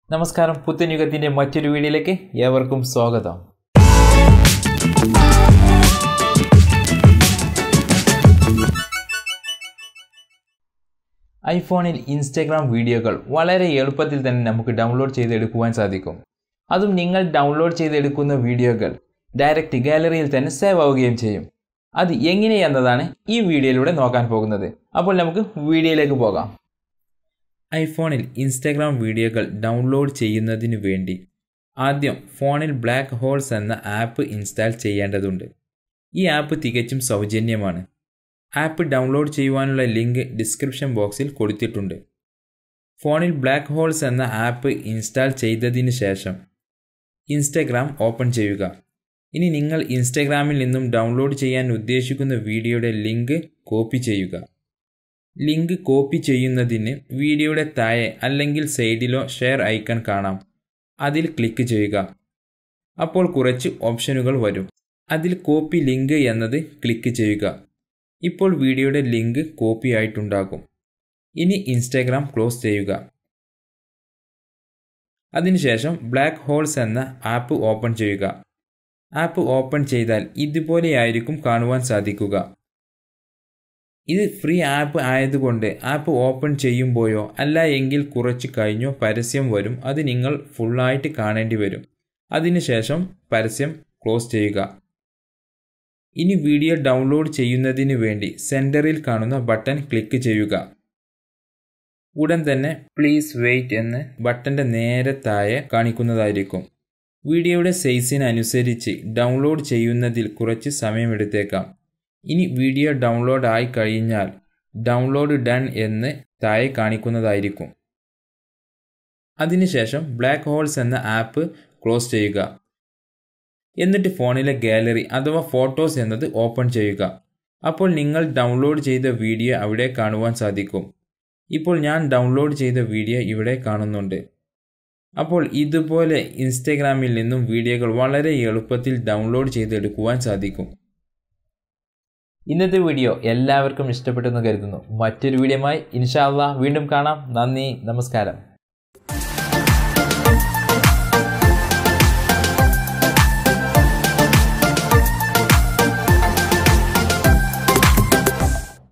നമസ്കാരം പുത്തൻ യുഗത്തിന്റെ മറ്റൊരു വീഡിയോയിലേക്ക് ഏവർക്കും സ്വാഗതം. ഐഫോണിൽ ഇൻസ്റ്റാഗ്രാം വീഡിയോകൾ വളരെ എളുപ്പത്തിൽ തന്നെ നമുക്ക് ഡൗൺലോഡ് ചെയ്തെടുക്കുവാൻ സാധിക്കും. അതും നിങ്ങൾ ഡൗൺലോഡ് ചെയ്തെടുക്കുന്ന വീഡിയോകൾ ഡയറക്റ്റ് ഗാലറിയിൽ തന്നെ സേവ് ആവുകയും ചെയ്യും. അത് എങ്ങനെയെന്നതാണ് ഈ വീഡിയോയിലൂടെ നോക്കാൻ പോകുന്നത്. അപ്പോൾ നമുക്ക് വീഡിയോയിലേക്ക് പോകാം. ഐഫോണിൽ ഇൻസ്റ്റാഗ്രാം വീഡിയോകൾ ഡൗൺലോഡ് ചെയ്യുന്നതിന് വേണ്ടി ആദ്യം ഫോണിൽ ബ്ലാക്ക് ഹോൾസ് എന്ന ആപ്പ് ഇൻസ്റ്റാൾ ചെയ്യേണ്ടതുണ്ട്. ഈ ആപ്പ് തികച്ചും സൗജന്യമാണ്. ആപ്പ് ഡൗൺലോഡ് ചെയ്യുവാനുള്ള ലിങ്ക് ഡിസ്ക്രിപ്ഷൻ ബോക്സിൽ കൊടുത്തിട്ടുണ്ട്. ഫോണിൽ ബ്ലാക്ക് ഹോൾസ് എന്ന ആപ്പ് ഇൻസ്റ്റാൾ ചെയ്തതിന് ശേഷം ഇൻസ്റ്റാഗ്രാം ഓപ്പൺ ചെയ്യുക. ഇനി നിങ്ങൾ ഇൻസ്റ്റാഗ്രാമിൽ നിന്നും ഡൗൺലോഡ് ചെയ്യാൻ ഉദ്ദേശിക്കുന്ന വീഡിയോയുടെ ലിങ്ക് കോപ്പി ചെയ്യുക. ലിങ്ക് കോപ്പി ചെയ്യുന്നതിന് വീഡിയോയുടെ താഴെ അല്ലെങ്കിൽ സൈഡിലോ ഷെയർ ഐക്കൺ കാണാം. അതിൽ ക്ലിക്ക് ചെയ്യുക. അപ്പോൾ കുറച്ച് ഓപ്ഷനുകൾ വരും. അതിൽ കോപ്പി ലിങ്ക് എന്നത് ക്ലിക്ക് ചെയ്യുക. ഇപ്പോൾ വീഡിയോയുടെ ലിങ്ക് കോപ്പി ആയിട്ടുണ്ടാകും. ഇനി ഇൻസ്റ്റാഗ്രാം ക്ലോസ് ചെയ്യുക. അതിനുശേഷം ബ്ലാക്ക് ഹോൾസ് എന്ന ആപ്പ് ഓപ്പൺ ചെയ്യുക. ആപ്പ് ഓപ്പൺ ചെയ്താൽ ഇതുപോലെയായിരിക്കും കാണുവാൻ സാധിക്കുക. ഇത് ഫ്രീ ആപ്പ് ആയതുകൊണ്ട് ആപ്പ് ഓപ്പൺ ചെയ്യുമ്പോഴോ അല്ല എങ്കിൽ കുറച്ച് കഴിഞ്ഞോ പരസ്യം വരും. അത് നിങ്ങൾ ഫുള്ളായിട്ട് കാണേണ്ടി വരും. അതിനുശേഷം പരസ്യം ക്ലോസ് ചെയ്യുക. ഇനി വീഡിയോ ഡൗൺലോഡ് ചെയ്യുന്നതിന് വേണ്ടി സെൻറ്ററിൽ കാണുന്ന ബട്ടൺ ക്ലിക്ക് ചെയ്യുക. ഉടൻ തന്നെ പ്ലീസ് വെയിറ്റ് എന്ന് ബട്ടൻ്റെ നേരെ താഴെ കാണിക്കുന്നതായിരിക്കും. വീഡിയോയുടെ സൈസിനനുസരിച്ച് ഡൗൺലോഡ് ചെയ്യുന്നതിൽ കുറച്ച് സമയമെടുത്തേക്കാം. ഇനി വീഡിയോ ഡൗൺലോഡ് ആയി കഴിഞ്ഞാൽ ഡൗൺലോഡ് ഡൺ എന്ന് താഴെ കാണിക്കുന്നതായിരിക്കും. അതിനുശേഷം ബ്ലാക്ക് ഹോൾസ് എന്ന ആപ്പ് ക്ലോസ് ചെയ്യുക. എന്നിട്ട് ഫോണിലെ ഗാലറി അഥവാ ഫോട്ടോസ് എന്നത് ഓപ്പൺ ചെയ്യുക. അപ്പോൾ നിങ്ങൾ ഡൗൺലോഡ് ചെയ്ത വീഡിയോ അവിടെ കാണുവാൻ സാധിക്കും. ഇപ്പോൾ ഞാൻ ഡൗൺലോഡ് ചെയ്ത വീഡിയോ ഇവിടെ കാണുന്നുണ്ട്. അപ്പോൾ ഇതുപോലെ ഇൻസ്റ്റാഗ്രാമിൽ നിന്നും വീഡിയോകൾ വളരെ എളുപ്പത്തിൽ ഡൗൺലോഡ് ചെയ്തെടുക്കുവാൻ സാധിക്കും. ഇന്നത്തെ വീഡിയോ എല്ലാവർക്കും ഇഷ്ടപ്പെട്ടെന്ന് കരുതുന്നു. മറ്റൊരു വീഡിയോയുമായി ഇൻഷാ അല്ലാഹ് വീണ്ടും കാണാം. നന്ദി, നമസ്കാരം.